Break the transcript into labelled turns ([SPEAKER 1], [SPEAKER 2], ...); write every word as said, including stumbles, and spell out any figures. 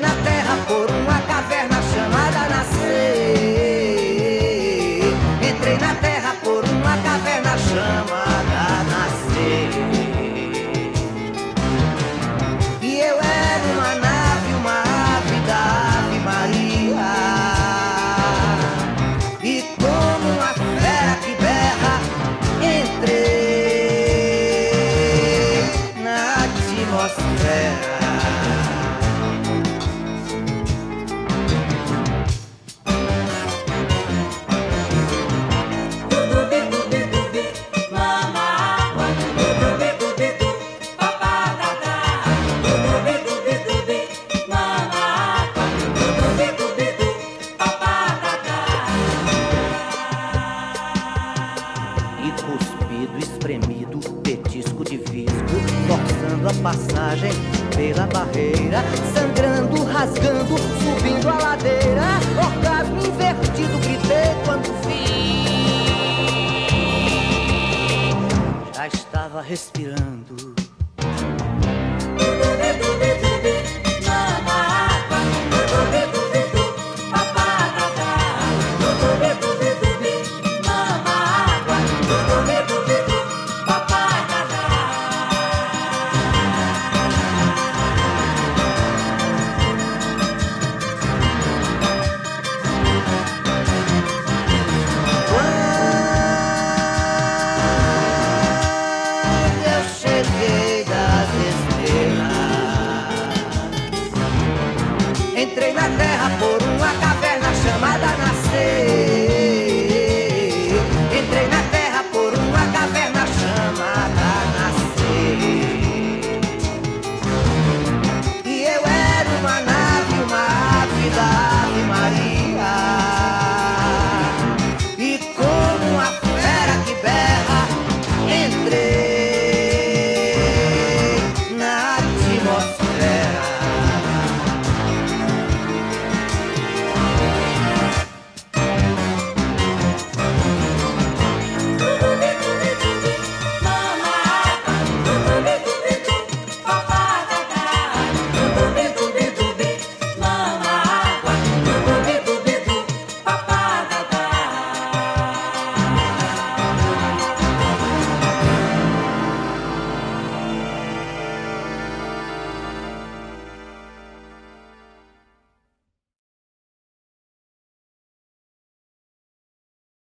[SPEAKER 1] na terra por uma caverna chamada nascer. Entrei na terra por uma caverna chamada nascer. E eu era uma nave, uma ave da Ave Maria. E como uma fera que berra, entrei na atmosfera. Espremido, petisco de visco, forçando a passagem pela barreira, sangrando, rasgando, subindo a ladeira. Orgasmo invertido, gritei quando vi. Já estava respirando. Entrei na terra